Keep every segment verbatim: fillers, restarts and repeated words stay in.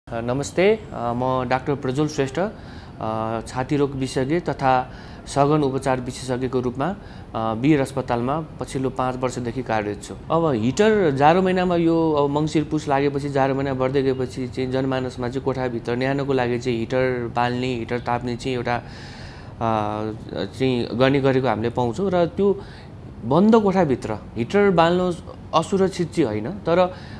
नमस्ते, म डाक्टर प्रज्वल श्रेष्ठ, छाती रोग विशेषज्ञ तथा सघन उपचार विशेषज्ञको रूपमा वीर अस्पतालमा पछिल्लो पाँच वर्षदेखि कार्यरत छु। अब हिटर जाडो महिनामा यो अब मङ्सिर पुस लागेपछि जाडो महिना बढ्दै गएपछि चाहिँ जनमानसमा चाहिँ कोठाभित्र न्यानोको लागि चाहिँ हिटर बाल्ने, हिटर ताप्ने चाहिँ एउटा चाहिँ गर्ने गरेको हामीले पाउँछौँ र त्यो बन्द कोठाभित्र हिटर बाल्नु असुरक्षित चाहिँ होइन, तर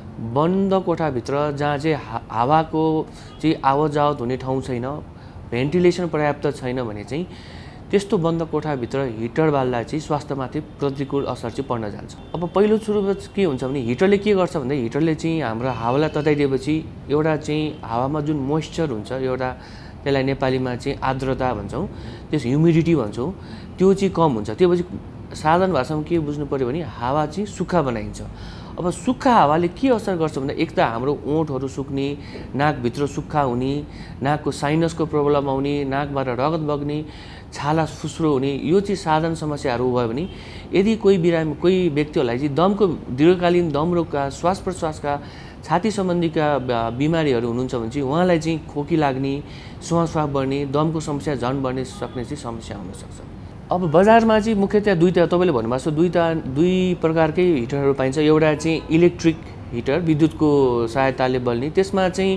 बन्द कोठाभित्र जहाँ चाहिँ हावाको चाहिँ आवत जावत हुने ठाउँ छैन, भेन्टिलेसन पर्याप्त छैन भने चाहिँ त्यस्तो बन्द कोठाभित्र हिटर बाल्दा चाहिँ स्वास्थ्यमाथि प्रतिकूल असर चाहिँ पर्न जान्छ। अब पहिलो सुरुमा के हुन्छ भने हिटरले के गर्छ भन्दा हिटरले चाहिँ हाम्रो हावालाई तताइदिएपछि एउटा चाहिँ हावामा जुन मोइस्चर हुन्छ, एउटा त्यसलाई नेपालीमा चाहिँ आर्द्रता भन्छौँ, त्यस ह्युमिडिटी भन्छौँ, त्यो चाहिँ कम हुन्छ। त्यसपछि साधारण भाषामा के बुझ्नु पर्यो भने हावा चाहिँ सुक्खा बनाइन्छ। अब सुक्खा हावाले के असर गर्छ भन्दा एक त हाम्रो ओठहरू सुक्ने, नाकभित्र सुक्खा हुने, नाकको साइनसको प्रब्लम आउने, नाकबाट रगत बग्ने, छाला फुस्रो हुने, यो चाहिँ साधारण समस्याहरू भयो भने यदि कोही बिरामी कोही व्यक्तिहरूलाई चाहिँ दमको दीर्घकालीन दम रोगका, श्वास प्रश्वासका, छाती सम्बन्धीका बिमारीहरू हुनुहुन्छ भने चाहिँ उहाँलाई चाहिँ खोकी लाग्ने, श्वासफ्वास बढ्ने, दमको समस्या झन् बढ्ने सक्ने चाहिँ समस्या हुनसक्छ। अब बजारमा चाहिँ मुख्यतया दुईवटा तपाईँले भन्नुभएको छ दुईवटा दुई प्रकारकै हिटरहरू पाइन्छ। एउटा चाहिँ इलेक्ट्रिक हिटर, विद्युतको सहायताले बल्ने, त्यसमा चाहिँ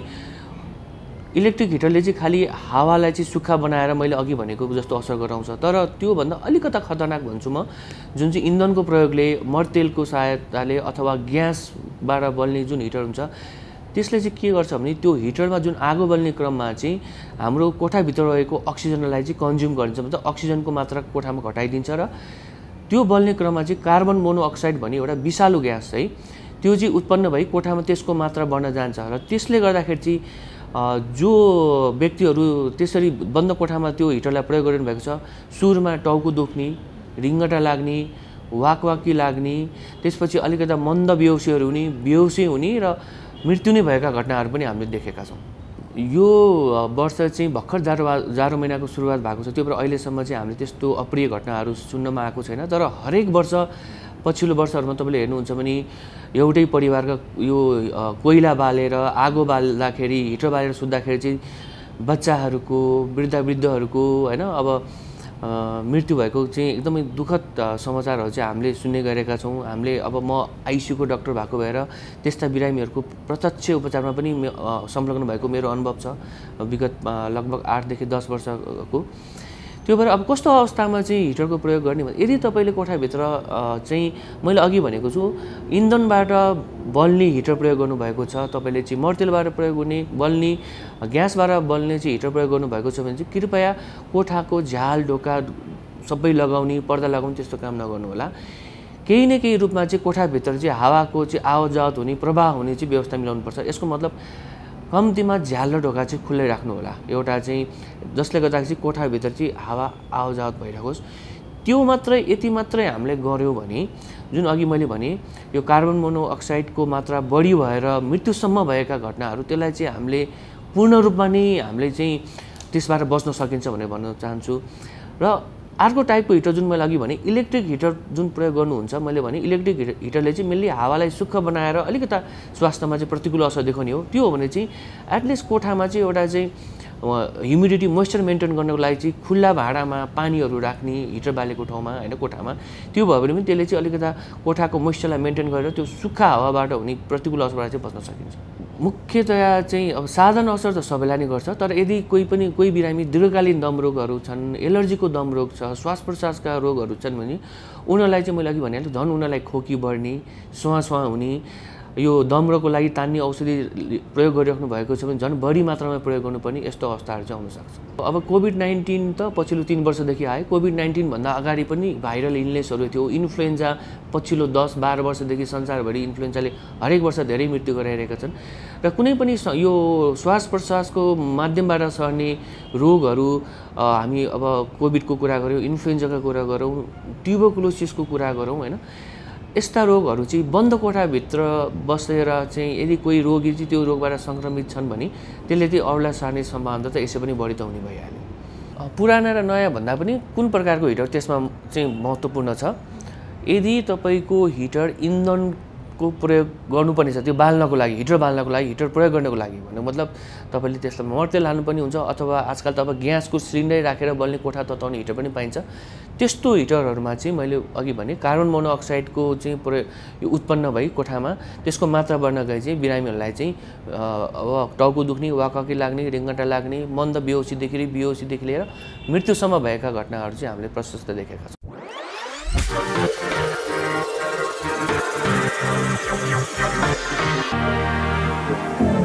इलेक्ट्रिक हिटरले चाहिँ खालि हावालाई चाहिँ सुक्खा बनाएर मैले अघि भनेको जस्तो असर गराउँछ, तर त्योभन्दा अलिकता खतरनाक भन्छु म, जुन चाहिँ इन्धनको प्रयोगले, मर्तेलको सहायताले अथवा ग्यासबाट बल्ने जुन हिटर हुन्छ त्यसले चाहिँ के गर्छ भने त्यो हिटरमा जुन आगो बल्ने क्रममा चाहिँ हाम्रो कोठाभित्र रहेको अक्सिजनलाई चाहिँ कन्ज्युम गरिन्छ, मतलब अक्सिजनको मात्रा कोठामा घटाइदिन्छ र त्यो बल्ने क्रममा चाहिँ कार्बन मोनोअक्साइड भन्ने एउटा विषालु ग्यास चाहिँ त्यो चाहिँ उत्पन्न भई कोठामा त्यसको मात्रा बढ्न जान्छ र त्यसले गर्दाखेरि चाहिँ जो व्यक्तिहरू त्यसरी बन्द कोठामा त्यो हिटरलाई प्रयोग गरिरहनु भएको छ, सुरमा टाउको दुख्ने, रिङ्गटा लाग्ने, वाकवाकी लाग्ने, त्यसपछि अलिकता मन्द बेहोसीहरू हुने, बेहोसी हुने र मृत्यु नै भएका घटनाहरू पनि हामीले देखेका छौँ। यो वर्ष चाहिँ भर्खर जाडो जाडो महिनाको सुरुवात भएको छ, त्यो भएर अहिलेसम्म चाहिँ हामीले त्यस्तो अप्रिय घटनाहरू सुन्नमा आएको छैन, तर हरेक वर्ष पछिल्लो वर्षहरूमा तपाईँले हेर्नुहुन्छ भने एउटै परिवारका यो कोइला बालेर आगो बाल्दाखेरि, हिटर बालेर सुत्दाखेरि चाहिँ बच्चाहरूको, वृद्ध वृद्धहरूको होइन अब मृत्यु भएको चाहिँ एकदमै दुःखद समाचारहरू चाहिँ हामीले सुन्ने गरेका छौँ। हामीले अब म आइसियूको डाक्टर भएको भएर त्यस्ता बिरामीहरूको प्रत्यक्ष उपचारमा पनि संलग्न भएको मेरो अनुभव छ विगत लगभग आठदेखि दस वर्षको। त्यो भएर अब कस्तो अवस्थामा चाहिँ हिटरको प्रयोग गर्ने भने यदि तपाईँले कोठाभित्र चाहिँ मैले अघि भनेको छु इन्धनबाट बल्ने हिटर प्रयोग गर्नुभएको छ, तपाईँले चाहिँ मर्तेलबाट प्रयोग हुने बल्ने, ग्यासबाट बल्ने चाहिँ हिटर प्रयोग गर्नुभएको छ भने चाहिँ कृपया कोठाको झ्याल ढोका सबै लगाउने, पर्दा लगाउने त्यस्तो काम नगर्नु होला। केही न केही रूपमा चाहिँ कोठाभित्र चाहिँ हावाको चाहिँ आवत जावत हुने, प्रवाह हुने चाहिँ व्यवस्था मिलाउनुपर्छ। यसको मतलब कम्तीमा झ्याल र ढोका चाहिँ खुल्लै राख्नु होला, एउटा चाहिँ जसले गर्दाखेरि चाहिँ कोठाभित्र चाहिँ हावा आवत जावत भइरहेकोस्। त्यो मात्रै यति मात्रै हामीले गऱ्यौँ भने जुन अघि मैले भने यो कार्बन मोनोअक्साइडको मात्रा बढी भएर मृत्युसम्म भएका घटनाहरू त्यसलाई चाहिँ हामीले पूर्ण रूपमा नै हामीले चाहिँ त्यसबाट बच्न सकिन्छ भनेर भन्न चाहन्छु। र अर्को टाइपको हिटर जुन मैले अघि भने इलेक्ट्रिक हिटर जुन प्रयोग गर्नुहुन्छ, मैले भने इलेक्ट्रिक हिटरले चाहिँ मेनली हावालाई सुक्खा बनाएर अलिकता स्वास्थ्यमा चाहिँ प्रतिकूल असर देखाउने हो। त्यो हो भने चाहिँ एटलिस्ट कोठामा चाहिँ एउटा चाहिँ ह्युमिडिटी मोइस्चर मेन्टेन गर्नको लागि चाहिँ खुल्ला भाँडामा पानीहरू राख्ने, हिटर बालेको ठाउँमा होइन कोठामा, त्यो भयो भने पनि त्यसले चाहिँ अलिकता कोठाको मोइस्चरलाई मेन्टेन गरेर त्यो सुक्खा हावाबाट हुने प्रतिकूल असरबाट चाहिँ बच्न सकिन्छ। मुख्यतया चाहिँ अब साधारण असर त सबैलाई नै गर्छ, तर यदि कोही पनि कोही बिरामी दीर्घकालीन दम रोगहरू छन्, एलर्जीको दम रोग छ, श्वास प्रश्वासका रोगहरू छन् भने उनीहरूलाई चाहिँ मैले अघि भनिहालेँ झन् उनीहरूलाई खोकी बढ्ने, स्वास्वा हुने, यो दम रोगको लागि तान्ने औषधि प्रयोग गरिराख्नु भएको छ भने झन् बढी मात्रामा प्रयोग गर्नुपर्ने यस्तो अवस्थाहरू चाहिँ आउनसक्छ। अब कोभिड नाइन्टिन त पछिल्लो तिन वर्षदेखि आयो, कोभिड नाइन्टिनभन्दा अगाडि पनि भाइरल इलनेसहरू थियो, इन्फ्लुएन्जा पछिल्लो दस बाह्र वर्षदेखि संसारभरि इन्फ्लुएन्जाले हरेक वर्ष धेरै मृत्यु गराइरहेका छन् र कुनै पनि यो श्वास प्रश्वासको माध्यमबाट सर्ने रोगहरू हामी अब कोभिडको कुरा गऱ्यौँ, इन्फ्लुएन्जाको कुरा गरौँ, ट्युबरकुलोसिसको कुरा गरौँ होइन, यस्ता रोगहरू चाहिँ बन्द कोठाभित्र बसेर चाहिँ यदि कोही रोगी चाहिँ त्यो रोगबाट सङ्क्रमित छन् भने त्यसले चाहिँ अरूलाई सार्ने सम्भावना त यसै पनि बढी त हुने भइहाल्यो। पुराना र नयाँ भन्दा पनि कुन प्रकारको हिटर त्यसमा चाहिँ महत्त्वपूर्ण छ। यदि तपाईँको हिटर इन्धनको को प्रयोग गर्नुपर्ने छ त्यो बाल्नको लागि हिटर बाल्नको लागि हिटर प्रयोग गर्नको लागि भने मतलब तपाईँले त्यसलाई मर्ते लानु पनि हुन्छ अथवा आजकल त अब ग्यासको सिलिन्डर राखेर बल्ने कोठा तताउने हिटर पनि पाइन्छ त्यस्तो हिटरहरूमा चाहिँ मैले अघि भने कार्बन मोनोअक्साइडको चाहिँ प्रयोग उत्पन्न भई कोठामा त्यसको मात्रा बढ्न गए चाहिँ बिरामीहरूलाई चाहिँ अब टाउको दुख्ने वाकवाकी लाग्ने रिङ्गटा लाग्ने मन्द बेहोसीदेखि बेहोसीदेखि लिएर मृत्युसम्म भएका घटनाहरू चाहिँ हामीले प्रशस्त देखेका छौँ। Thank you.